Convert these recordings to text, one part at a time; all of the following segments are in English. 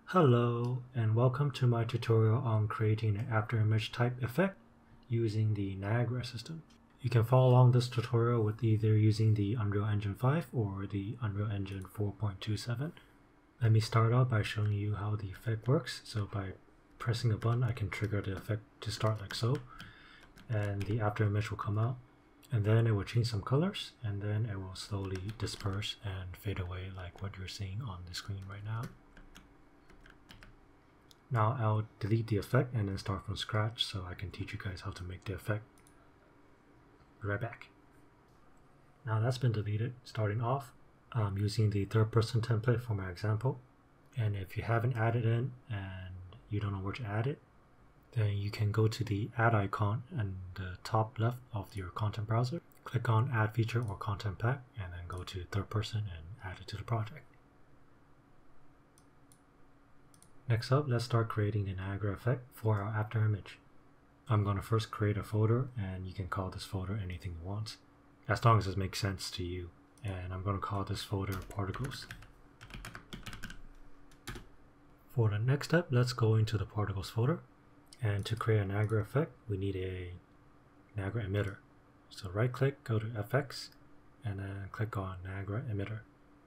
Hello and welcome to my tutorial on creating an Afterimage type effect using the Niagara system. You can follow along this tutorial with either using the Unreal Engine 5 or the Unreal Engine 4.27. Let me start out by showing you how the effect works. So by pressing a button I can trigger the effect to start like so, and the Afterimage will come out, and then it will change some colors, and then it will slowly disperse and fade away like what you're seeing on the screen right now. Now I'll delete the effect and then start from scratch so I can teach you guys how to make the effect. Be right back. Now that's been deleted. Starting off, I'm using the third person template for my example. And if you haven't added in and you don't know where to add it, then you can go to the add icon in the top left of your content browser. Click on add feature or content pack and then go to third person and add it to the project. Next up, let's start creating the Niagara effect for our Afterimage. I'm going to first create a folder, and you can call this folder anything you want, as long as it makes sense to you. And I'm going to call this folder Particles. For the next step, let's go into the Particles folder. And to create a Niagara effect, we need a Niagara Emitter. So right click, go to FX, and then click on Niagara Emitter.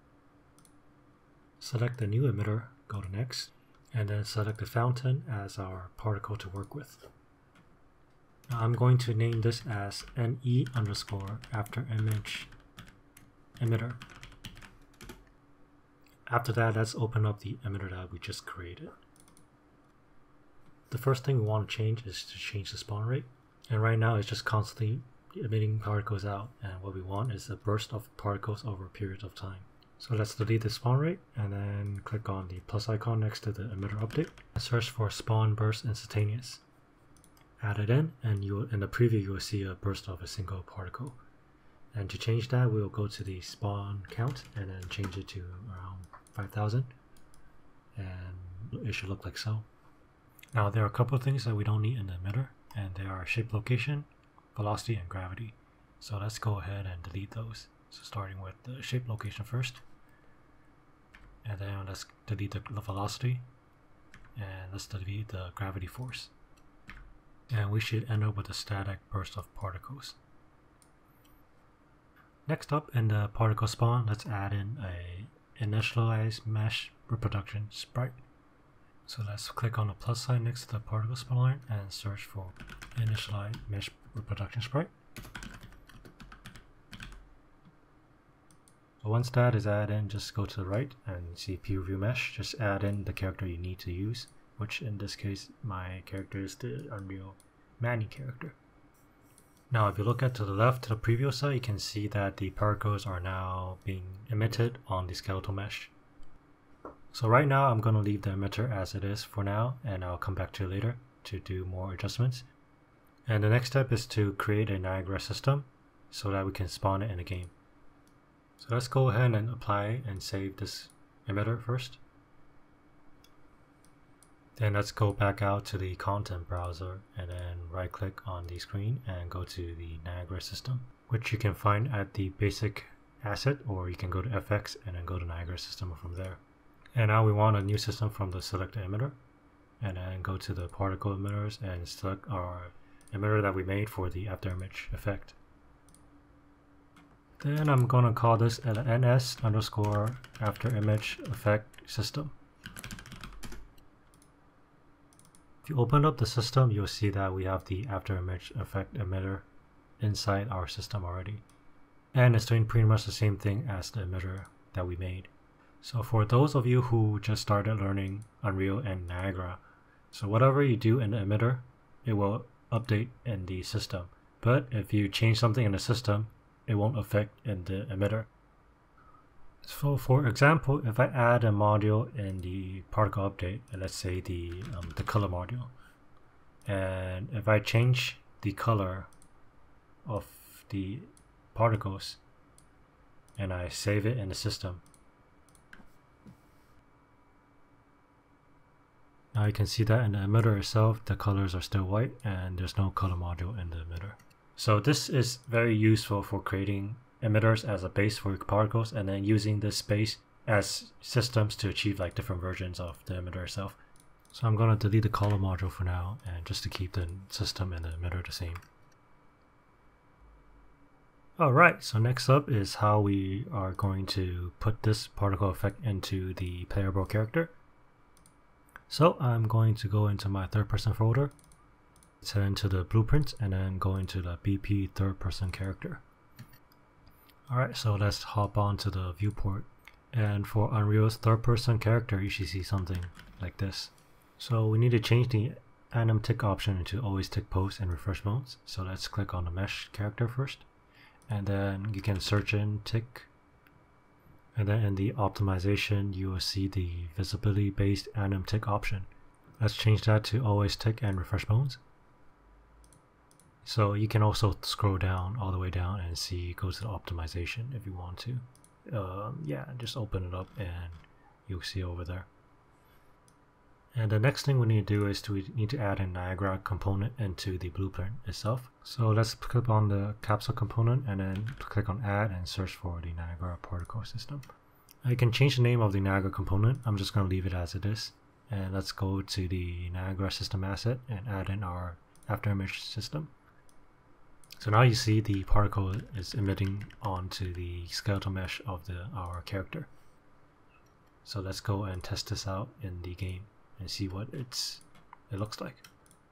Select the new emitter, go to Next, and then select the fountain as our particle to work with. Now I'm going to name this as NE_Afterimage Emitter. After that, let's open up the emitter that we just created. The first thing we want to change is to change the spawn rate. And right now it's just constantly emitting particles out, and what we want is a burst of particles over a period of time. So let's delete the spawn rate and then click on the plus icon next to the emitter update and search for spawn burst instantaneous. Add it in, and in the preview you will see a burst of a single particle. And to change that, we will go to the spawn count and then change it to around 5,000, and it should look like so. Now there are a couple of things that we don't need in the emitter, and they are shape location, velocity, and gravity. So let's go ahead and delete those. So starting with the shape location first, and then let's delete the velocity, and let's delete the gravity force. And we should end up with a static burst of particles. Next up, in the particle spawn, let's add in a Initialize Mesh Reproduction Sprite. So let's click on the plus sign next to the particle spawn line and search for Initialize Mesh Reproduction Sprite. So once that is added in, just go to the right and see Preview Mesh. Just add in the character you need to use, which in this case my character is the Unreal Manny character. Now if you look at to the left to the preview side, you can see that the particles are now being emitted on the skeletal mesh. So right now I'm going to leave the emitter as it is for now, and I'll come back to it later to do more adjustments. And the next step is to create a Niagara system so that we can spawn it in the game. So let's go ahead and apply and save this emitter first. Then let's go back out to the content browser and then right click on the screen and go to the Niagara system, which you can find at the basic asset, or you can go to FX and then go to Niagara system from there. And now we want a new system from the select emitter, and then go to the particle emitters and select our emitter that we made for the Afterimage effect. Then I'm going to call this an NS_Afterimage Effect System. If you open up the system, you'll see that we have the Afterimage Effect emitter inside our system already. And it's doing pretty much the same thing as the emitter that we made. So for those of you who just started learning Unreal and Niagara, so whatever you do in the emitter, it will update in the system. But if you change something in the system, it won't affect in the emitter. So for example, if I add a module in the particle update, and let's say the color module, and if I change the color of the particles and I save it in the system, now you can see that in the emitter itself the colors are still white and there's no color module in the emitter. So this is very useful for creating emitters as a base for your particles, and then using this space as systems to achieve like different versions of the emitter itself. So I'm going to delete the color module for now, and just to keep the system and the emitter the same. Alright, so next up is how we are going to put this particle effect into the playable character. So I'm going to go into my third person folder, set into the blueprint, and then go into the BP third person character. Alright, so let's hop on to the viewport. And for Unreal's third person character, you should see something like this. So we need to change the anim tick option into always tick pose and refresh modes. So let's click on the mesh character first. And then you can search in tick, and then in the optimization you will see the visibility based anim tick option. Let's change that to always tick and refresh modes. So you can also scroll down all the way down and see, go to the optimization if you want to. Yeah, just open it up and you'll see over there. And the next thing we need to do is we need to add a Niagara component into the blueprint itself. So let's click on the capsule component and then click on add and search for the Niagara particle system. You can change the name of the Niagara component. I'm just going to leave it as it is. And let's go to the Niagara System asset and add in our Afterimage system. So now you see the particle is emitting onto the skeletal mesh of our character. So let's go and test this out in the game and see what it looks like.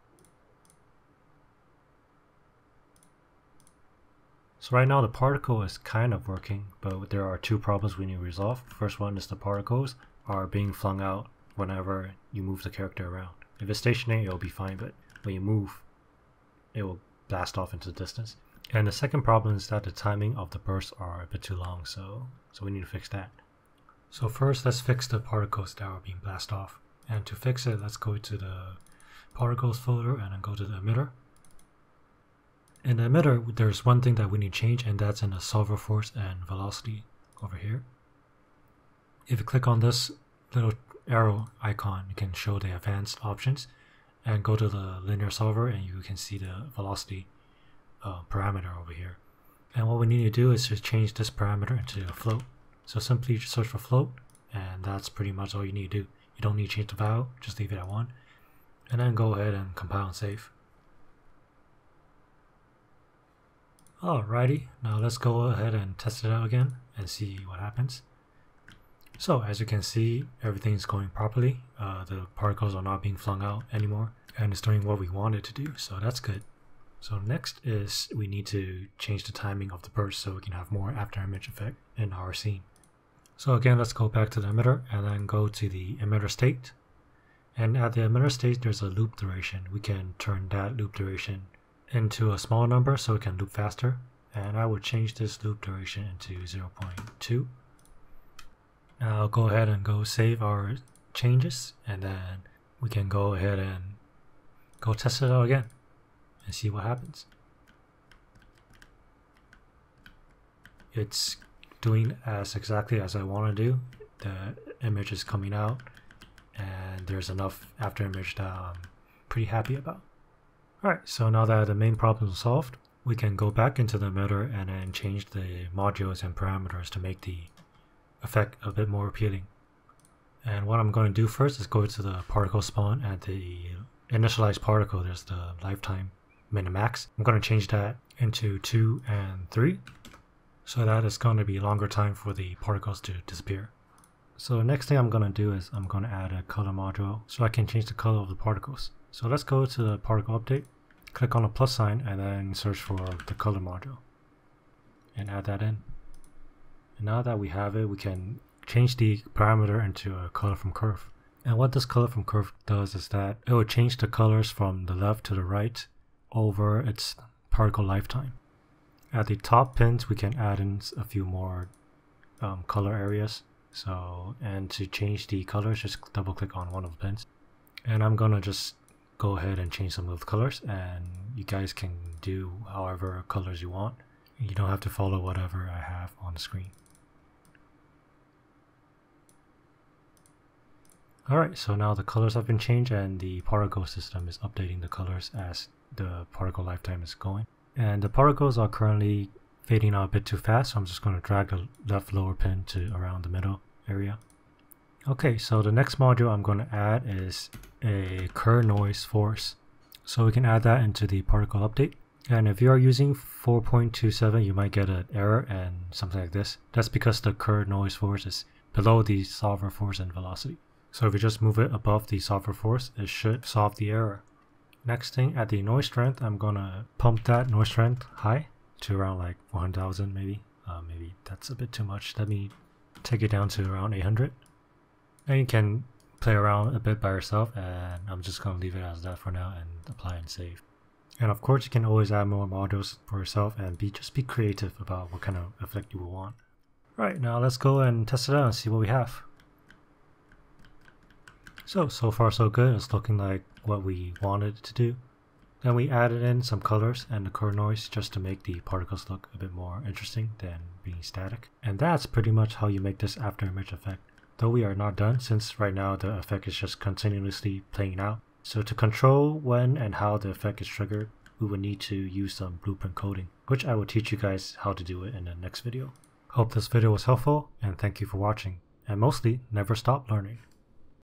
So right now the particle is kind of working, but there are two problems we need to resolve. First one is the particles are being flung out whenever you move the character around. If it's stationary, it'll be fine, but when you move, it will blast off into the distance. And the second problem is that the timing of the bursts are a bit too long, so we need to fix that. So first, let's fix the particles that are being blasted off. And to fix it, let's go to the particles folder and then go to the emitter. In the emitter, there's one thing that we need to change, and that's in the solver force and velocity over here. If you click on this little arrow icon, you can show the advanced options and go to the linear solver and you can see the velocity parameter over here. And what we need to do is just change this parameter into a float. So simply just search for float, and that's pretty much all you need to do. You don't need to change the value, just leave it at 1. And then go ahead and compile and save. Alrighty, now let's go ahead and test it out again and see what happens. So as you can see, everything's going properly. The particles are not being flung out anymore, and it's doing what we want it to do, so that's good. So next is we need to change the timing of the burst so we can have more Afterimage Effect in our scene. So again, let's go back to the emitter and then go to the emitter state. And at the emitter state, there's a loop duration. We can turn that loop duration into a smaller number so it can loop faster. And I would change this loop duration into 0.2. Now go ahead and go save our changes, and then we can go ahead and go test it out again and see what happens. It's doing exactly as I want to do. The image is coming out and there's enough Afterimage that I'm pretty happy about. Alright, so now that the main problem is solved, we can go back into the emitter and then change the modules and parameters to make the effect a bit more appealing. And what I'm going to do first is go to the particle spawn at the initialized particle. There's the lifetime min and max. I'm going to change that into 2 and 3 so that it's going to be longer time for the particles to disappear. So the next thing I'm going to do is I'm going to add a color module so I can change the color of the particles. So let's go to the particle update, click on the plus sign, and then search for the color module and add that in. And now that we have it, we can change the parameter into a color from curve. And what this color from curve does is that it will change the colors from the left to the right over its particle lifetime. At the top pins, we can add in a few more color areas. So, and to change the colors, just double click on one of the pins. And I'm gonna just go ahead and change some of the colors, and you guys can do however colors you want. You don't have to follow whatever I have on the screen. Alright, so now the colors have been changed and the particle system is updating the colors as the particle lifetime is going. And the particles are currently fading out a bit too fast, so I'm just going to drag the left lower pin to around the middle area. Okay, so the next module I'm going to add is a Kernel noise force. So we can add that into the particle update. And if you are using 4.27, you might get an error and something like this. That's because the Kernel noise force is below the solver force and velocity. So if you just move it above the solver force, it should solve the error. Next thing, at the noise strength, I'm gonna pump that noise strength high to around like 1,000 maybe. Maybe that's a bit too much. Let me take it down to around 800. And you can play around a bit by yourself, and I'm just gonna leave it as that for now and apply and save. And of course, you can always add more modules for yourself and just be creative about what kind of effect you will want. Right, now let's go and test it out and see what we have. So far so good. It's looking like what we wanted it to do. Then we added in some colors and the Kernel noise just to make the particles look a bit more interesting than being static. And that's pretty much how you make this Afterimage effect. Though we are not done, since right now the effect is just continuously playing out. So to control when and how the effect is triggered, we will need to use some blueprint coding, which I will teach you guys how to do it in the next video. Hope this video was helpful, and thank you for watching. And mostly, never stop learning.